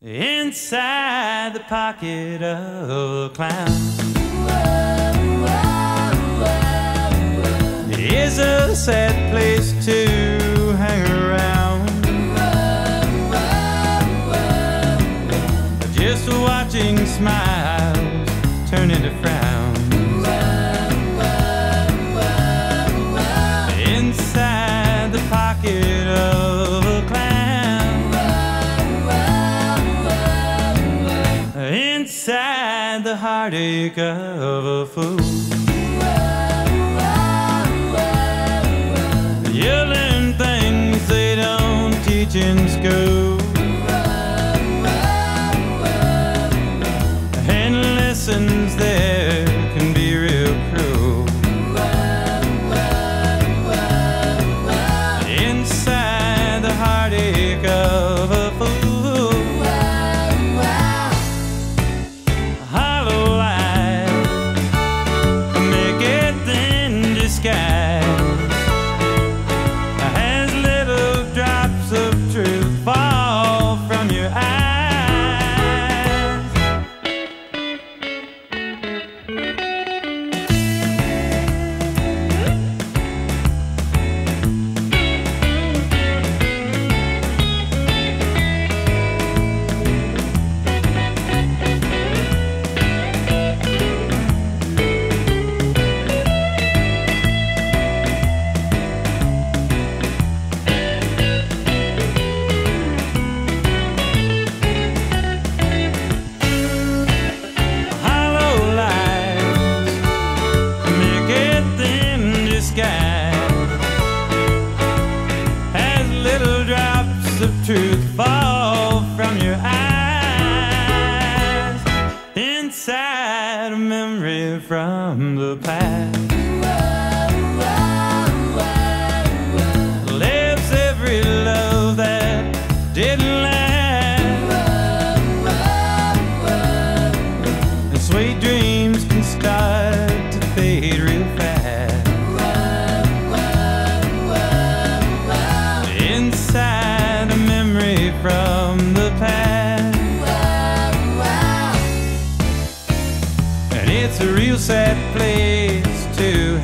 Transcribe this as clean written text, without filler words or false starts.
inside the pocket of a clown. It's a sad place to hang around, just watching smiles turn into frowns. Inside the pocket of a clown, inside the heartache of a fool. You learn things they don't teach in school, and lessons there can be real cruel. Inside the heartache of a fool, hollow lies make it in disguise. As little drops of truth fall from your eyes. As little drops of truth fall from your eyes, inside a memory from the past, lives every love that didn't last, and sweet dreams can start to fade real fast. Inside a memory from the past, and it's a real sad place to